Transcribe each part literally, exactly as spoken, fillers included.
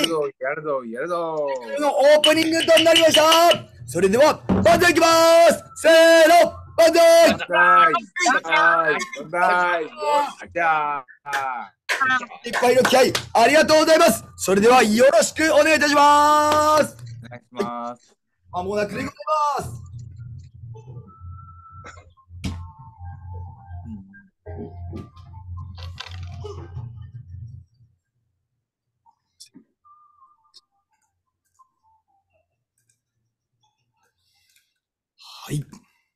るぞ、やるぞ、やるぞ。 のオープニングとなりました。それでは、万歳いきます。せーの、万歳。 万歳、万歳、万歳。よっしゃいっぱいの気合いありがとうございます。それではよろしくお願いいたします。 お願いします。 まもなくでございます。 はい。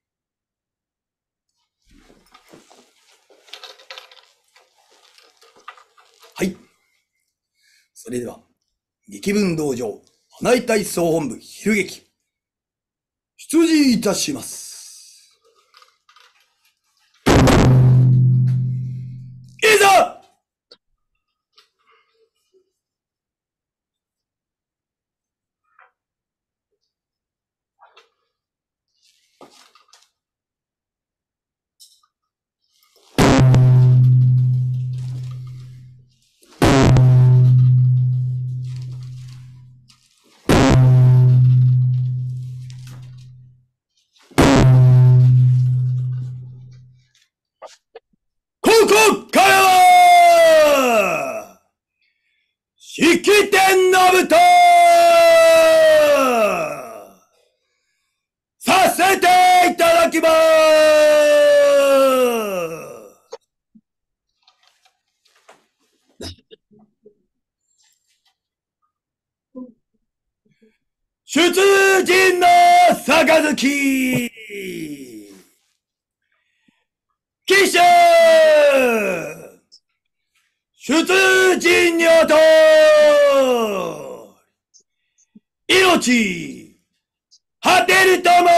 はい。それでは、劇文道場、花井体操本部昼劇、出陣いたします。いざここからは、式典の舞台させていただきます。出陣の杯、騎手出陣にあた命果てるとも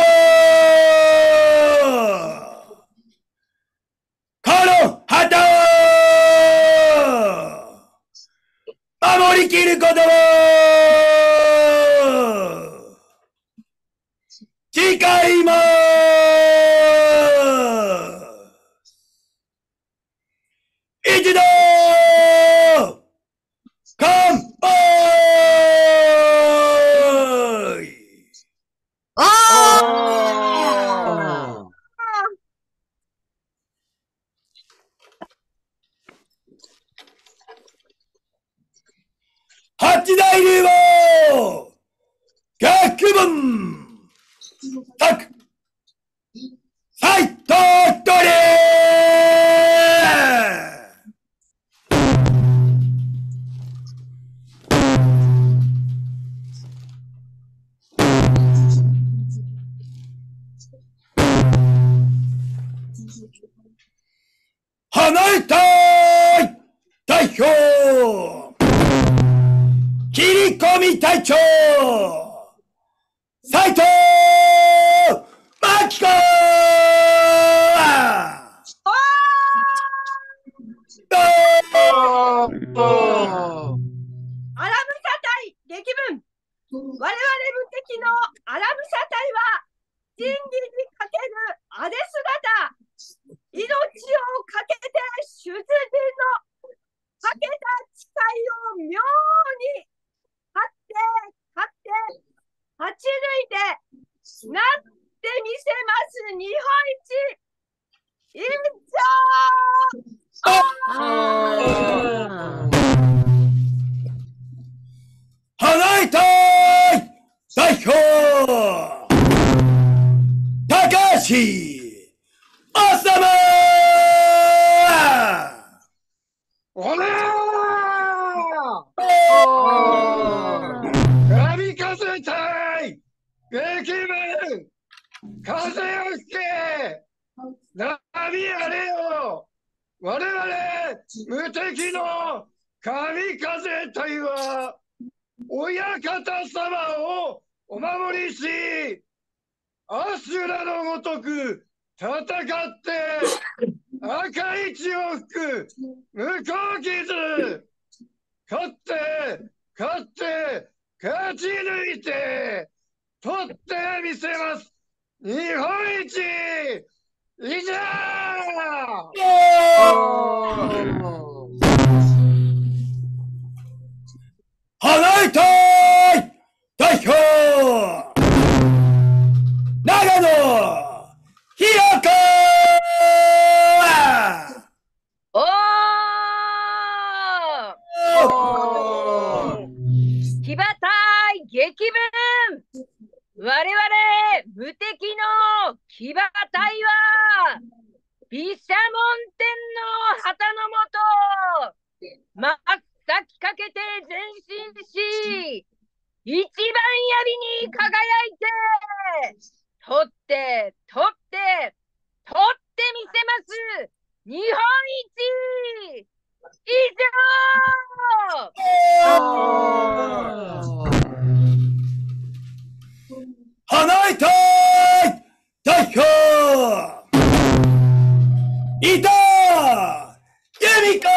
この旗を守りきることを誓います。一度乾杯。 おー。 八大流を学問作斎藤取花井隊代表切り込み隊長斎藤真紀子。 アラムサ隊劇文、我々無敵のアラムサ隊は真理にかけるあれ姿、命をかけて出陣のかけた誓いを妙に勝って勝って勝ち抜いてなってみせます日本一。以上。 花井隊代表高橋あさま。 おらー神風隊劇文風を吹け波やれよ。我々無敵の神風隊は親方様をお守りし、アシュラのごとく戦って赤い血を吹く向こう傷、勝って勝って勝ち抜いて取ってみせます日本一。以上。 花井隊代表長野ひよこ。 おー。騎馬隊劇文、我々無敵の騎馬隊は毘沙門天の旗のもと、真っ先かけて前進し、一番槍に輝いて、取って、取って、取ってみせます。日本一以上。 花井隊代表いた由美子。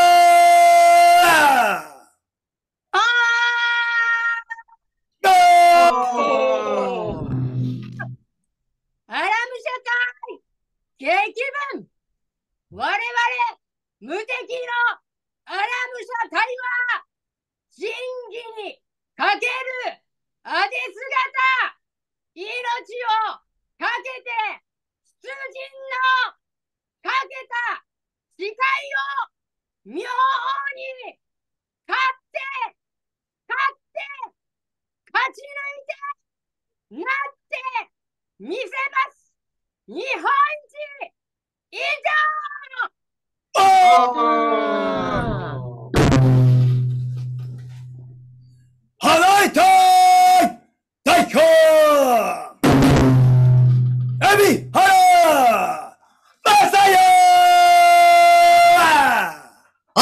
アラム社会激文、我々無敵のアラム社会は真偽にかけるアデス型、命をかけて出陣のかけた誓いを妙法に勝って勝って勝ち抜いてなって見せます。日本一以上。 花井隊代表海老原正也。 あ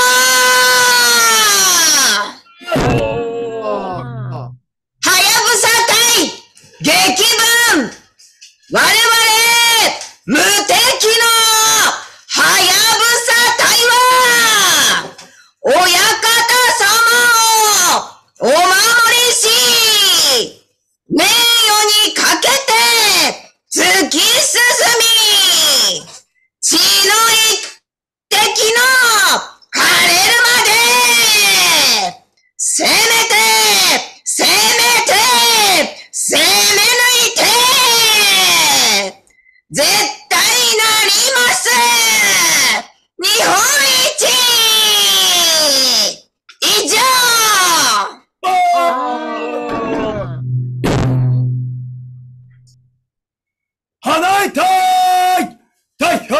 あはやぶさ隊激文、我々無敵のはやぶさ隊は親方様をお守りし、名誉にかけて突き進み、血の一滴の枯れるまで攻めて攻めて攻め抜いて絶対なります日本一以上。 花井隊代表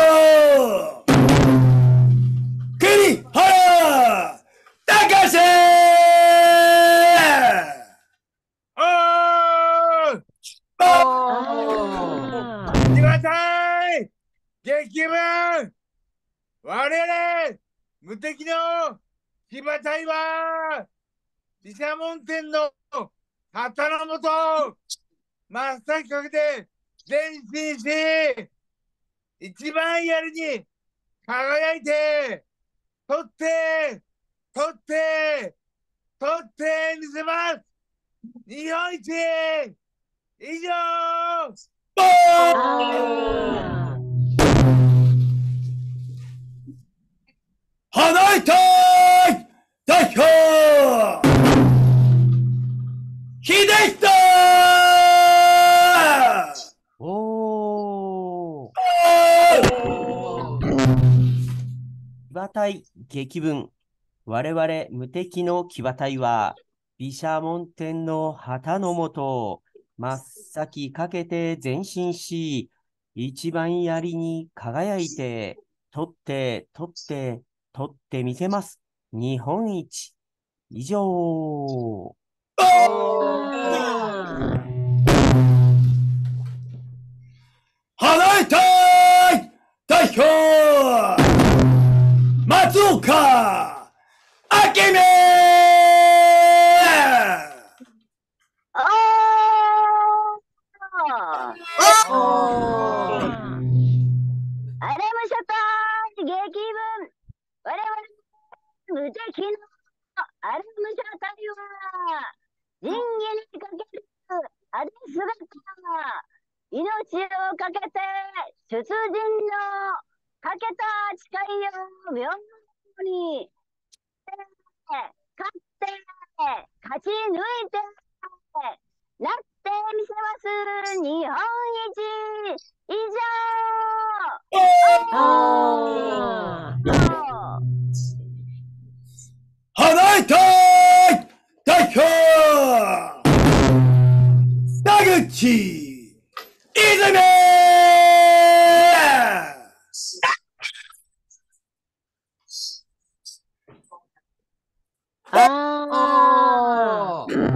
栗原隆史。 騎馬隊激文、我々無敵の騎馬隊は毘沙門天の旗のもと真っ先かけて前進し、一番槍に輝いて取って取って取ってみせます。日本一以上。 花井隊代表秀人。 おー。騎馬隊激文、我々無敵の騎馬隊は毘沙門天の旗のもと真っ先かけて前進し、一番槍に輝いて取って取って取ってみせます。日本一以上。 花井隊代表松岡明美。 アラム社会激文、我々無敵のアラム社会は人間にかけるアデス型、命をかけて出陣のかけた誓いを妙に勝って勝ち抜いてなってみせます日本一以上。 花井隊代表田口泉。 あー。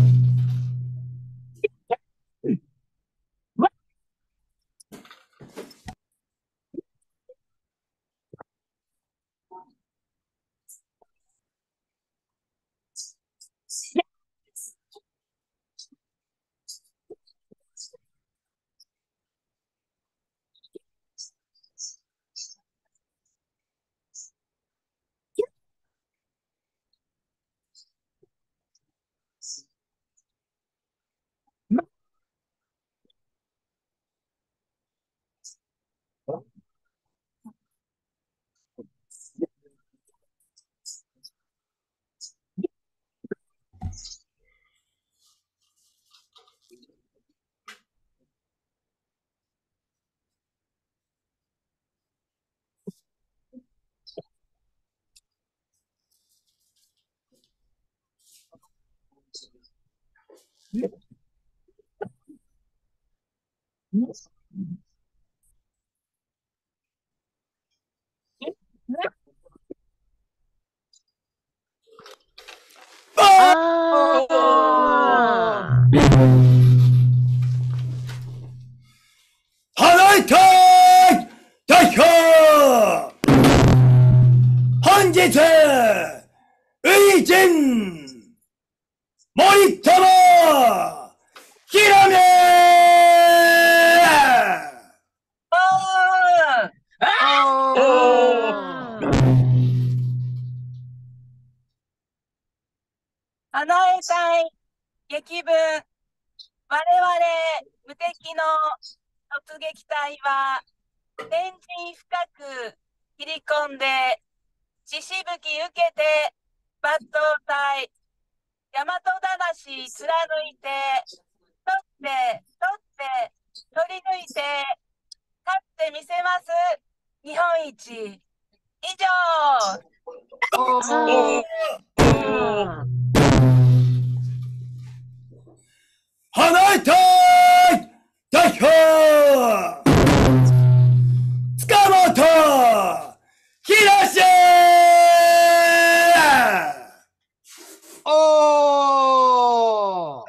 あー。 花いたい代表本日、ウイジン森友ひらめ花江隊劇文、我々無敵の突撃隊は天神深く切り込んで血しぶき受けて抜刀隊大和魂貫いて取って取って取り抜いて勝ってみせます日本一。以上。 花いたい代表塚本東おー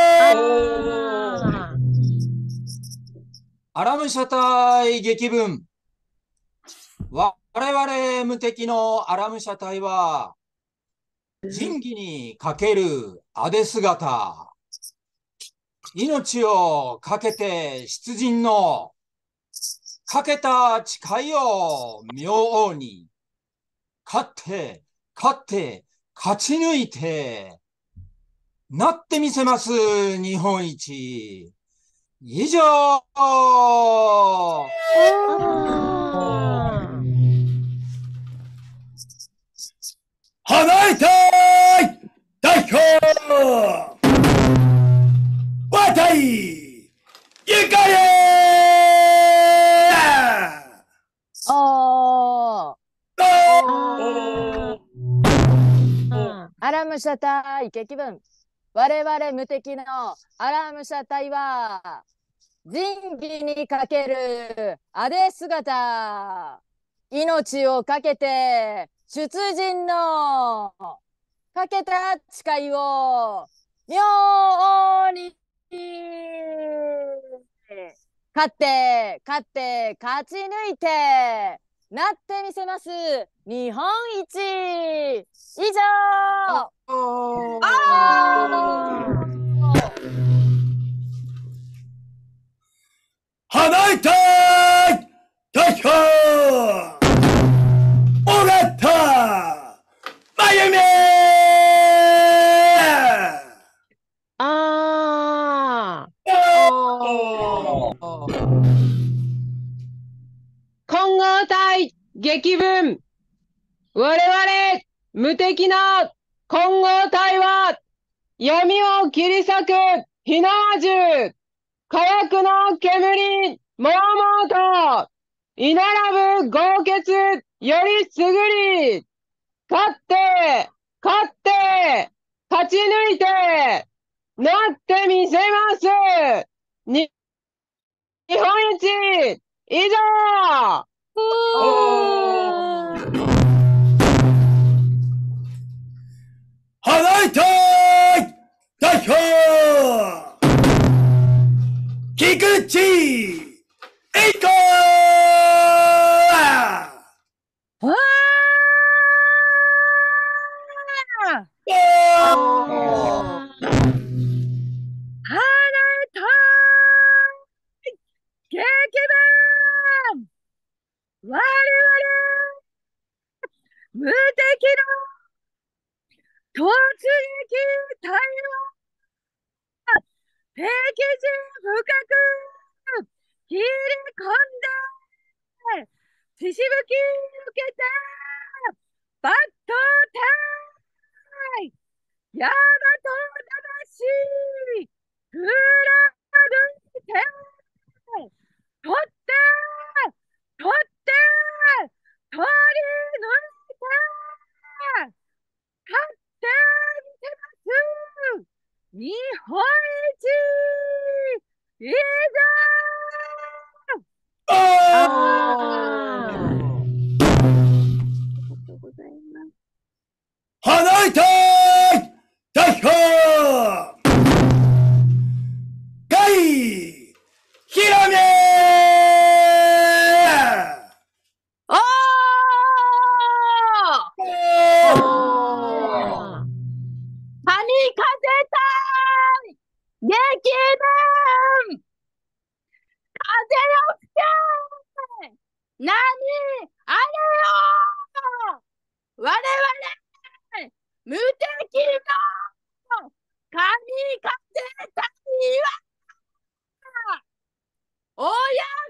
アラム社隊劇文。我々無敵のアラム社隊は、仁義にかけるアデ姿。命をかけて出陣の、かけた誓いを明王に、勝って、勝って、勝ち抜いて、なってみせます、日本一。以上。 花いたい代表わたいゆかりおー。 おアラム社隊劇文。我々無敵のアラム社隊は仁義にかけるアデ姿。命をかけて出陣のかけた誓いを明王に勝って勝って勝ち抜いてなってみせます日本一。以上。 花いたい代表尾形真由美あー。 混合体劇文。我々無敵の混合体は闇を切り裂く火縄銃。火薬の煙、もうもうと、居並ぶ豪傑よりすぐり、勝って、勝って、勝ち抜いて、なってみせますに日本一。以上。 花井隊代表菊池栄子わー花江隊劇団我々無敵の突撃隊は敵陣深く切り込んで血しぶき受けてバット隊大和魂振ら抜いて取って取って取り抜いて勝ってみせます日本一いざあ花井隊代表甲斐ひらめおー神風隊激分風よ吹け波あれよ我々無敵の神風隊は親方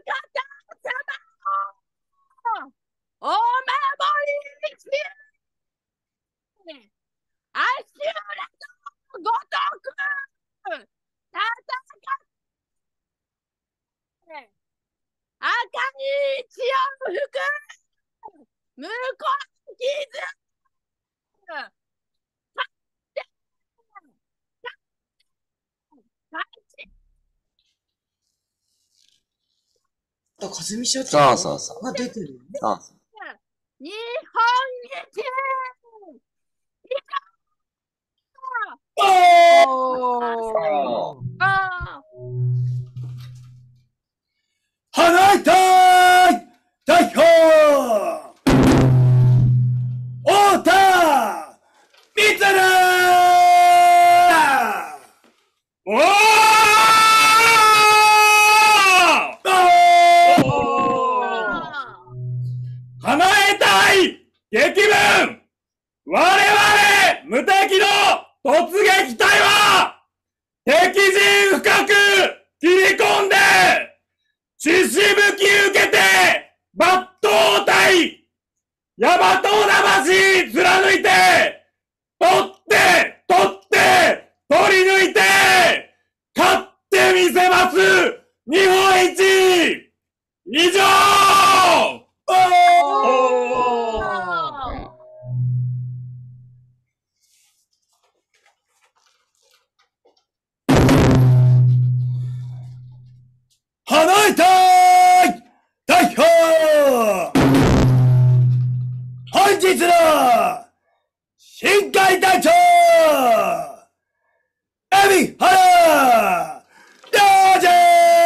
様のお守りし足裏のごとく戦って赤い血を吹く向こう傷勝って勝ちあ、かずみしゃってそうそうそう。 あ、出てるよね。 そうそう。 日本一おー花井隊代表太田光おー花江隊激分我々無敵の突撃隊は敵陣深く切り込んで血しぶき受けて抜刀隊大和魂貫いて取って取って取り抜いて勝ってみせます日本一以上おー花井隊代表本日の新会隊長海老原良二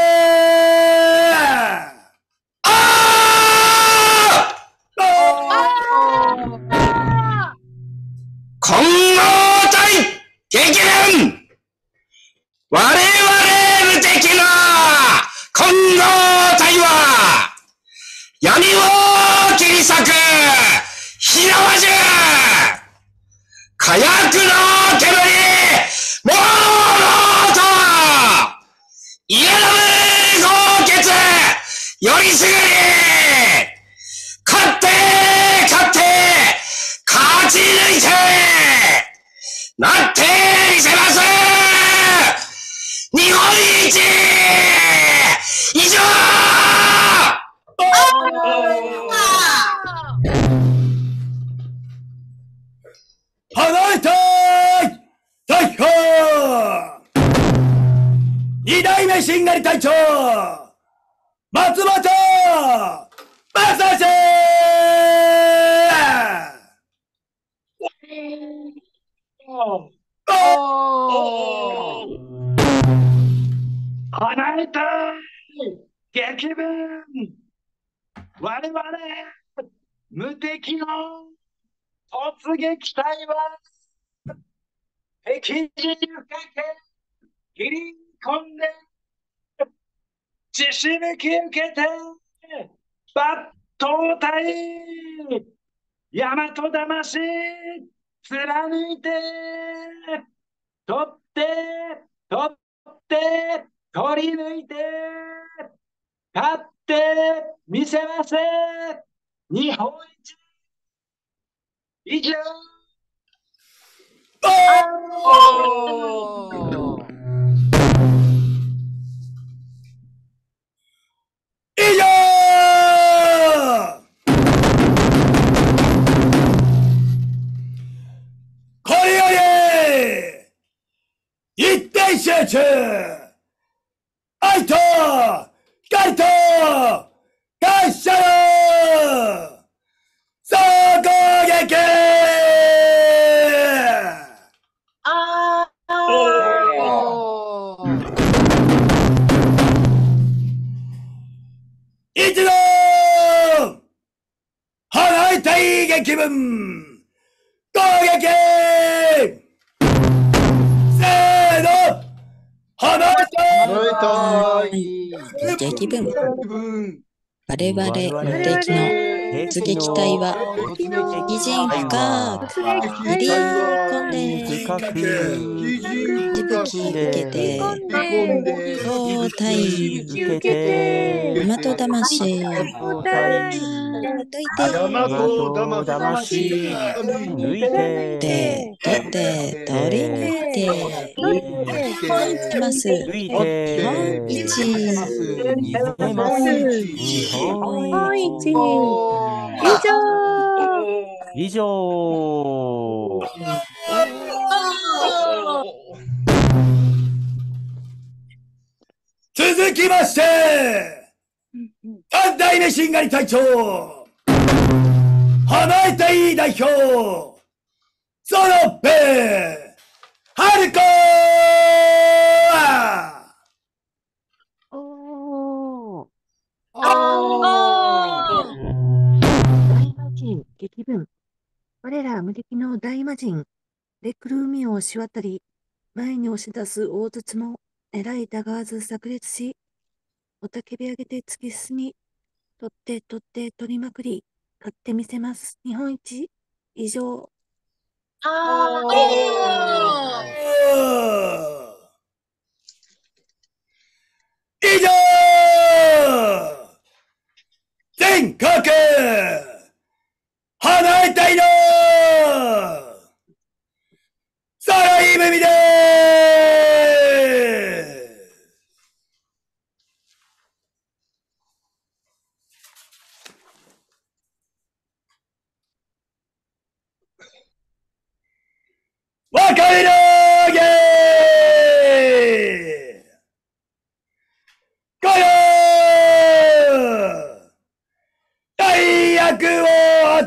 混合隊激連我々無敵の混合隊は闇を切り裂く火縄銃火薬の煙もうと家の豪傑よりすぐり勝って勝って勝ち抜いてなってみせます日本一以上花井隊代表二代目しんがり隊長松本正志おー叶えたい激文我々無敵の突撃隊は敵陣深く切り込んで血しぶき受けて抜刀隊大和魂貫いて取って取って取り抜いて勝ってみせます日本一以上おー以上これより一点集中愛と光と感謝の総攻撃あおー一度払いたい激文攻撃せーの払いたい激文分我々無敵の突撃隊は擬人深く切り込んでしぶき受けて胴体大和魂大和魂抜いて、 取って取り抜いています抜いて、 日本一見せます日本一以上続きまして三代目しんがり隊長花江隊代表ゾロッペハルコおーお大魔神激文我ら無敵の大魔神レクル海をしわったり前に押し出す大筒も狙いたがわず炸裂しおたけび上げて突き進み取って取って取りまくり勝ってみせます日本一以上以上全国花江隊の揃い踏みで別れのゲーこの大役を後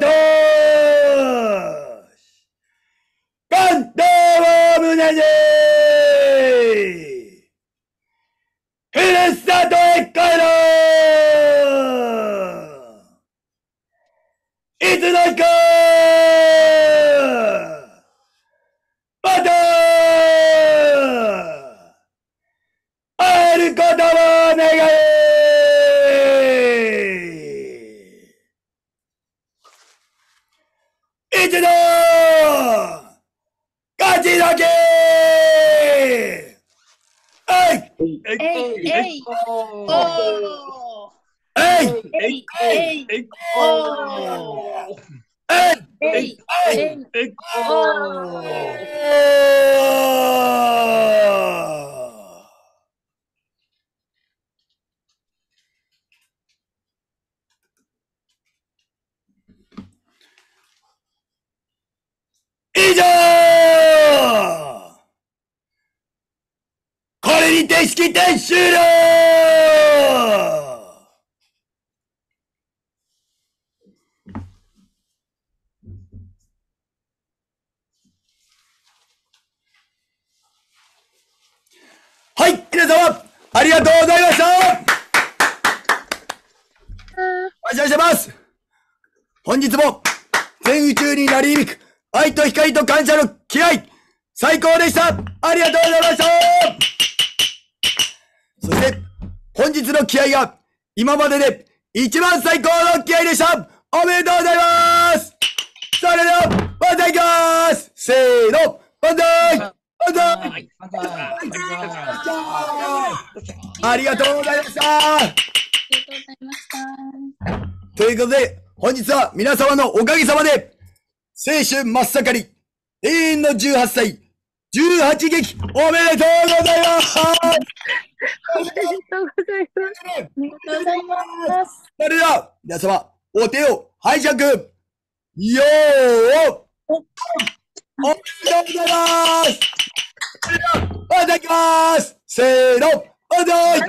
し感動を胸にふるさとへ帰ろういつの日かまた会えることを願い一度勝ちだけえいえいえいおーえいえいえいえいおーえいえいえいおー以上これにて式典終了はい、皆様、ありがとうございました。感謝してます。本日も全宇宙に鳴り響く愛と光と感謝の気合、最高でした。ありがとうございました。そして、本日の気合が今までで一番最高の気合でした。おめでとうございます。それでは、また行きます。せーの、万歳万歳ありがとうございました。ということで、本日は皆様のおかげさまで、青春真っ盛り、永遠のじゅうはっさい、じゅうはち劇、おめでとうございます。 おめでとうございます。ありがとうございます。 それでは、皆様、お手を拝借。よーおめでとうございます。それでは、また行きます。せーの、万歳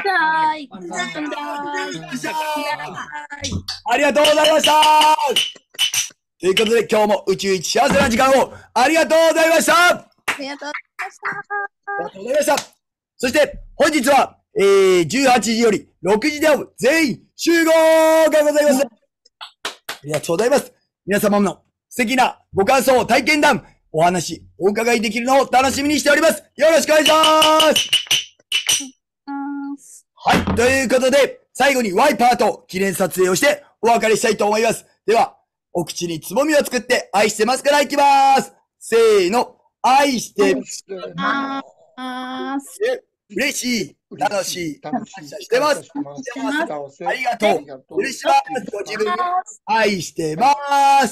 ありがとうございました。ということで、今日も宇宙一幸せな時間をありがとうございました。 ありがとうございました。 ありがとうございました。そして、本日は、えー、じゅうはちじよりろくじで会う全員集合がございます。ありがとうございます。皆様の素敵なご感想、体験談、お話、お伺いできるのを楽しみにしております。よろしくお願いします。はい。ということで、最後にワイパーと記念撮影をしてお別れしたいと思います。では、お口につぼみを作って愛してますからいきます。せーの。愛してます。嬉しい。楽しい。感謝してます。ありがとう。嬉します。ご自分を愛してます。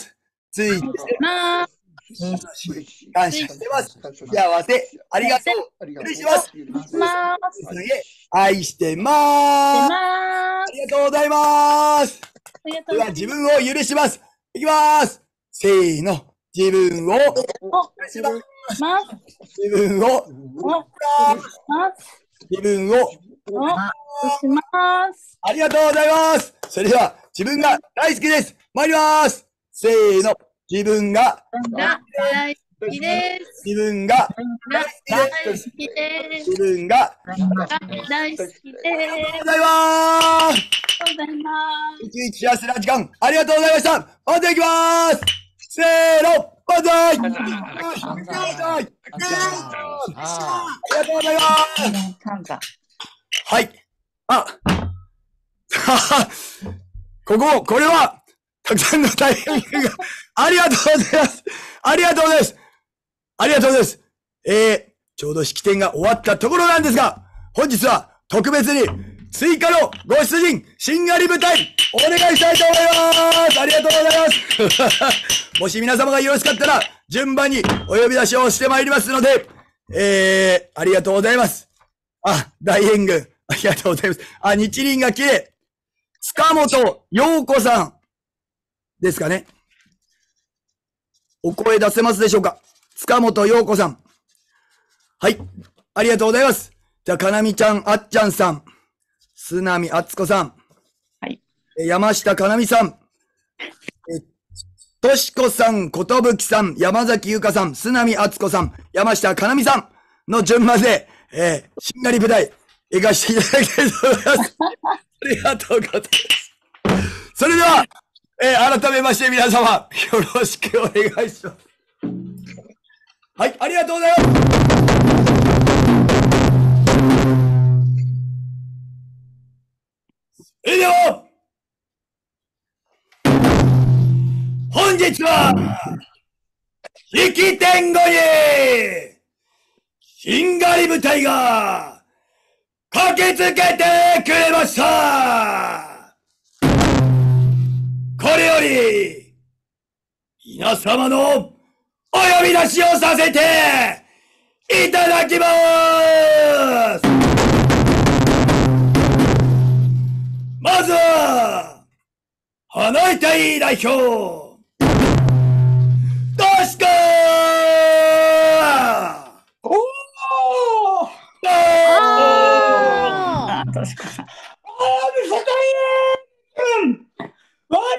ついてます。感謝してます。幸せ。ありがとう。嬉します。愛してます。ありがとうございます。では自分を許します。いきます。せーの。自分を許します。自分を自分をします。ありがとうございます。それでは自分が大好きです。参ります。せーの。自分が大好きです。自分が大好きです。自分が大好きです。ありがとうございます。一日幸せな時間ありがとうございました。また行きます。せーの。万歳万歳ありがとうございます。はい。あ、ここ、これは、たくさんの大変が、ありがとうございます。ありがとうございます。ありがとうございます。えー、ちょうど式典が終わったところなんですが、本日は特別に追加のご出陣、しんがり舞台、お願いしたいと思います。ありがとうございます。もし皆様がよろしかったら、順番にお呼び出しをしてまいりますので、えー、ありがとうございます。あ、大援軍、ありがとうございます。あ、日輪が綺麗。塚本陽子さんですかね。お声出せますでしょうか。塚本陽子さん。はい。ありがとうございます。じゃあ、かなみちゃん、あっちゃんさん。すなみあつこさん。はい。山下かなみさん。え、としこさん、ことぶきさん、山崎ゆかさん、すなみあつこさん、山下かなみさんの順番で、えー、しんがり舞台、行かせていただきたいと思います。ありがとうございます。それでは、えー、改めまして皆様、よろしくお願いします。はい、ありがとうございます。それでは、本日は、式典後に、しんがり舞台が、駆けつけてくれました。これより、皆様のお呼び出しをさせていただきます。まずは、花井隊代表、としこーおーあー確かに。 あー、世界へ、うん我々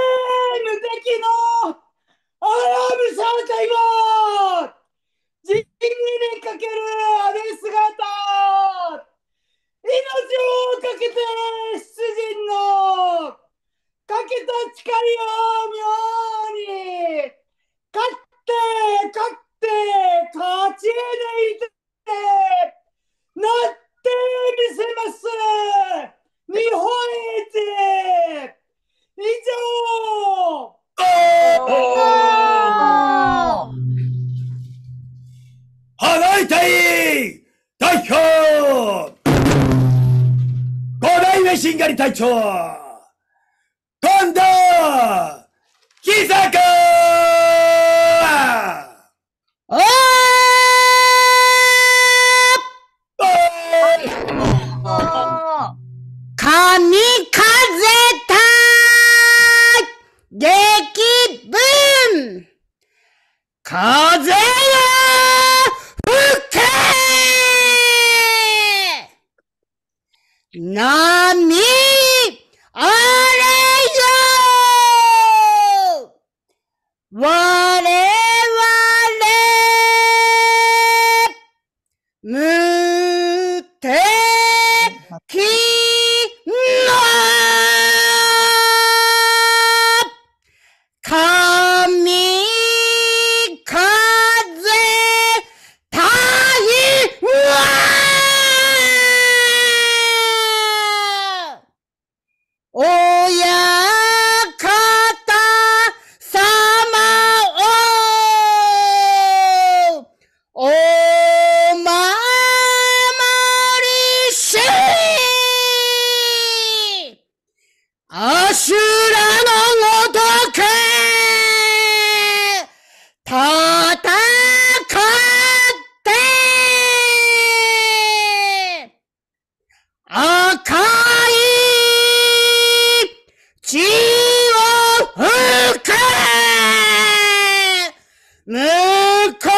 無敵のアラームサーチャイバーにかけるあれ姿、命をかけて出陣のかけた誓いを妙に勝って勝って勝ち抜いてなってみせます日本一以上。 花井隊代表五代目しんがり隊長近藤喜作。 おー神風隊激文風よ吹け波あれよ我々無敵の神風隊は親方様をお守りしあしらのごとく戦って赤い血を吹け向こ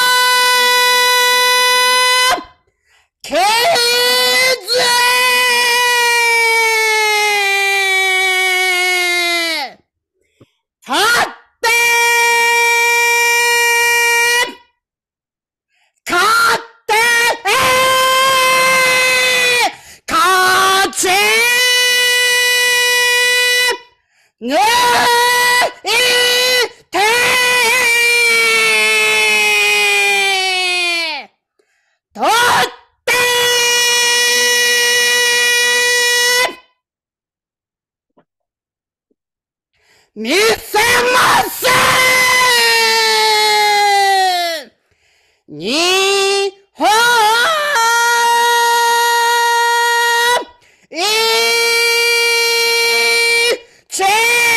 う削勝って勝って勝ち抜いて取って見せます日本一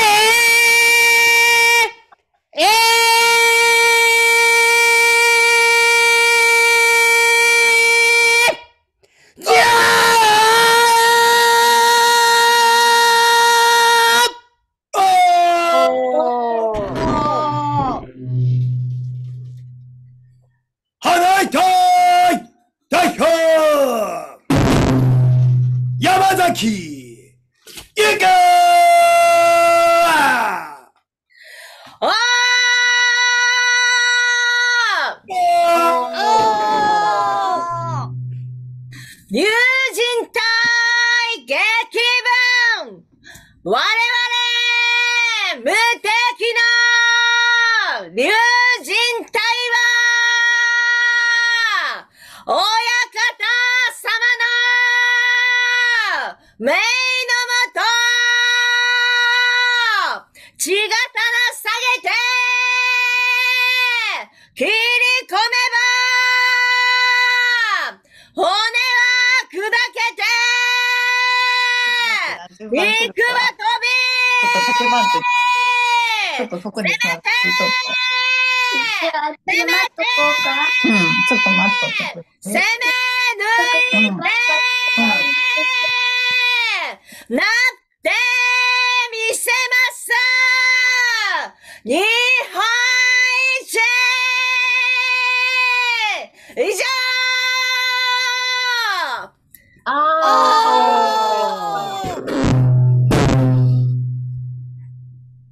じゃ花井隊代表山崎ゆかおー竜神隊激文我々無敵の竜神隊は親方様の命のもと血刀下げて切り込めば骨は砕けて肉は飛びちょっとそこで攻めて攻めてうん、ちょっと待っとって。 攻め抜いてなってみせます日本一以上あ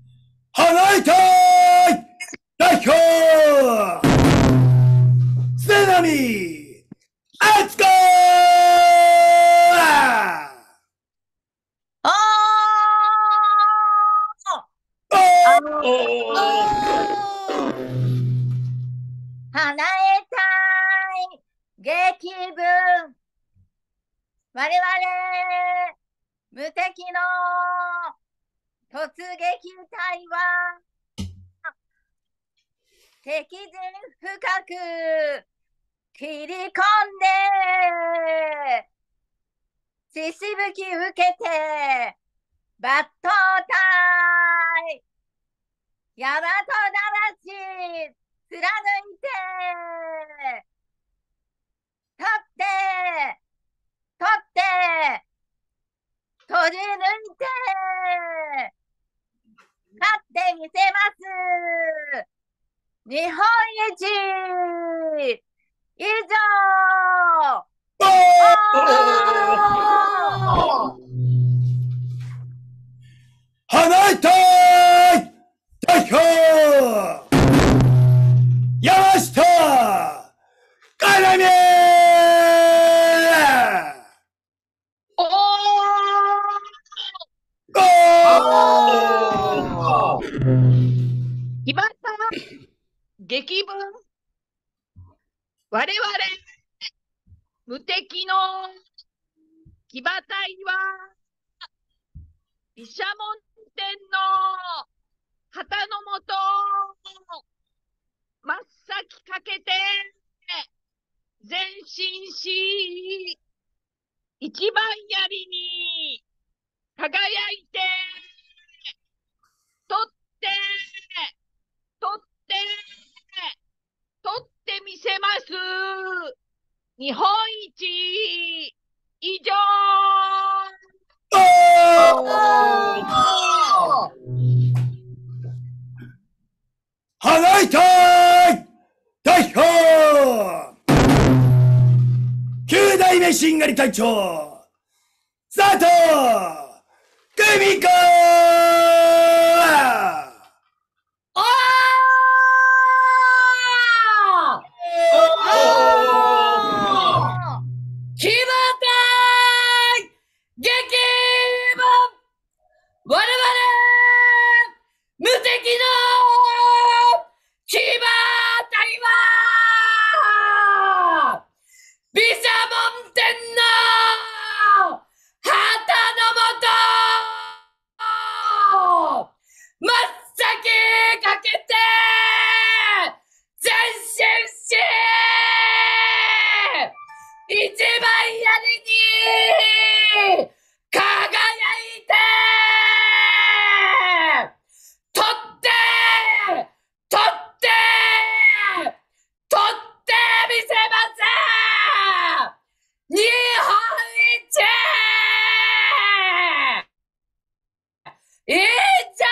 花井隊代表我々無敵の突撃隊は敵陣深く切り込んで血しぶき受けて抜刀隊大和ならし貫いて取って取って取り抜いて勝ってみせます日本一以上花井隊代表山下かなめ騎馬隊激文我々無敵の騎馬隊は毘沙門天の旗のもと真っ先かけて前進し一番槍に輝いて取って取って取ってみせます日本一以上花井隊代表九代目しんがり隊長佐藤久美子騎馬隊激文我々無敵の騎馬隊は毘沙門天の旗のもと真っ先かけて前進し一番槍に輝いて取って取って取ってみせます日本一以上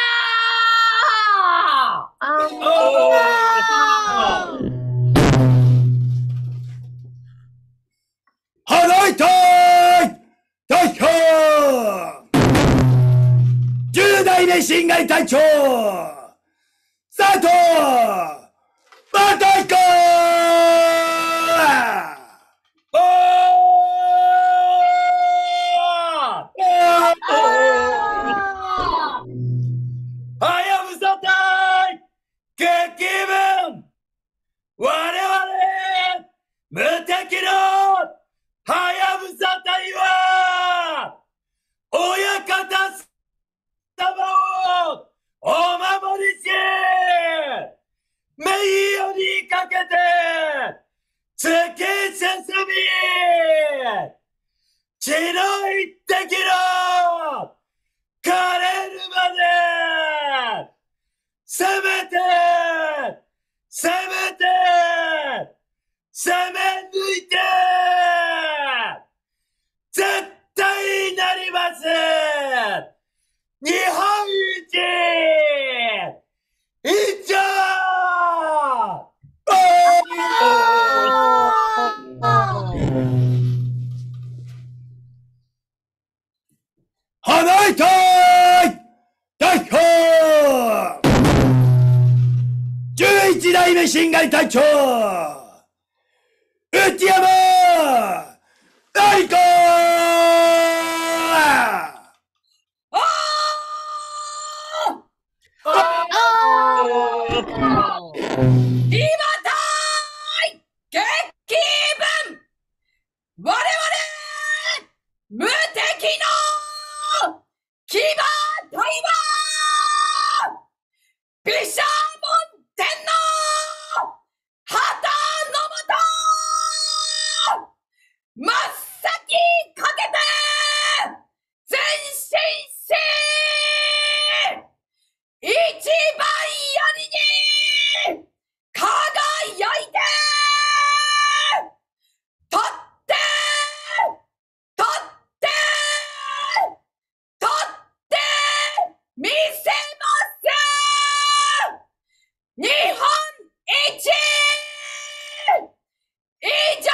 花井隊代表十代目しんがり隊長佐藤バタイコはやぶさ隊激文我々無敵のはやぶさ隊は親方様をお守りし名誉にかけて突き進み血の一滴の枯れるまで攻めて攻めて攻め抜いて絶対なります日本一以上花井隊代表じゅういち代目しんがり隊長内山愛子騎馬隊激文我々 無敵の騎馬隊は毘沙門天の旗のもと真っ先かけて前進し一番槍に輝いて取って取って取ってみせます日本一以上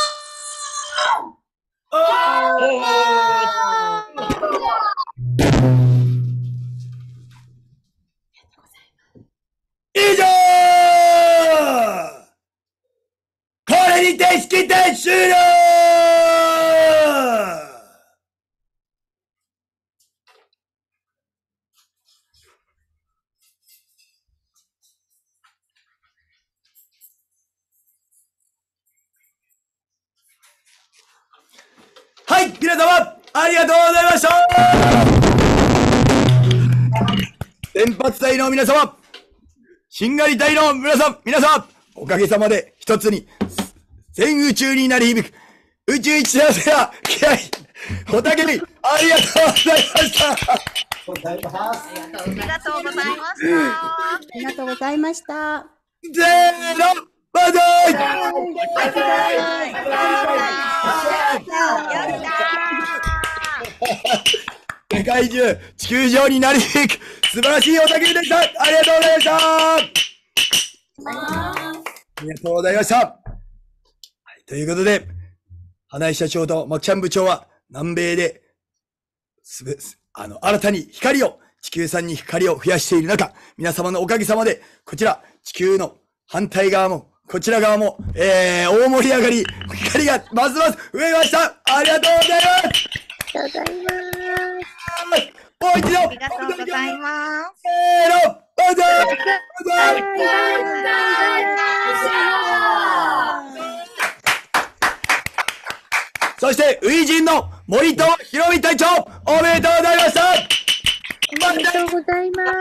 以上これにて式典終了はい、皆様、ありがとうございました先発隊の皆様、しんがり隊の皆さん、皆さん、おかげさまで一つに、全宇宙に鳴り響く、宇宙一幸せな気合、おたけび、ありがとうございました。 ありがとうございました。ありがとうございました。 せーの、バイバイ。世界中、地球上に鳴り響く、素晴らしいおたけびでした。ありがとうございました。ありがとうございました。はい、ということで、花井社長とマキちゃん部長は南米で、すべ、あの、新たに光を、地球さんに光を増やしている中、皆様のおかげさまで、こちら、地球の反対側も、こちら側も、えー、大盛り上がり、光がますます増えました。ありがとうございます。 ありがとうございます。 もう一度、 ありがとうございます。 せーの、バイバイ。バイバイ。そして、初陣の森戸博美隊長、おめでとうございました。 ありがとうございます。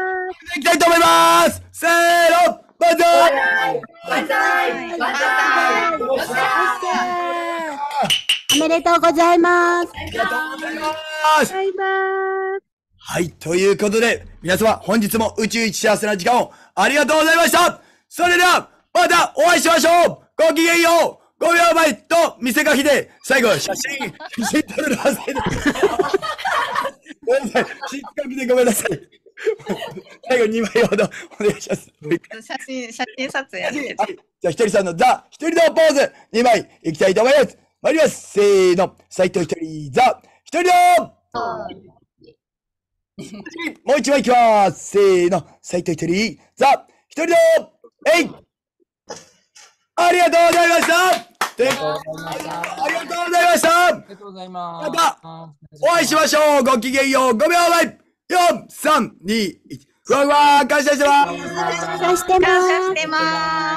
いきたいと思います。せーの、バイバイ。 バイバイ。バイバイ。おめでとうございます。 ありがとうございます。 バイバイ。 はい、ということで、皆様、本日も宇宙一幸せな時間をありがとうございました。それでは、またお会いしましょう。ごきげんよう。ごびょうまえと見せ書きで、最後、写真、写真撮るの忘れて。ごめんなさい。写真書きでごめんなさい。最後にまいほどお願いします。 写真、写真撮影やって。 はい。じゃあ、ひとりさんのザ、ひとりのポーズ、にまいいきたいと思います。参ります。せーの。斉藤ひとり、ザ、ひとりのもう一枚いきます。せーの。斉藤ひとり、ザ、ひとりのえいありがとうございましたありがとうございましたありがとうございます。また、お会いしましょう。ごきげんよう。ごびょうまえ。よん、さん、に、いち。ふわふわ、感謝してます。 感謝してます。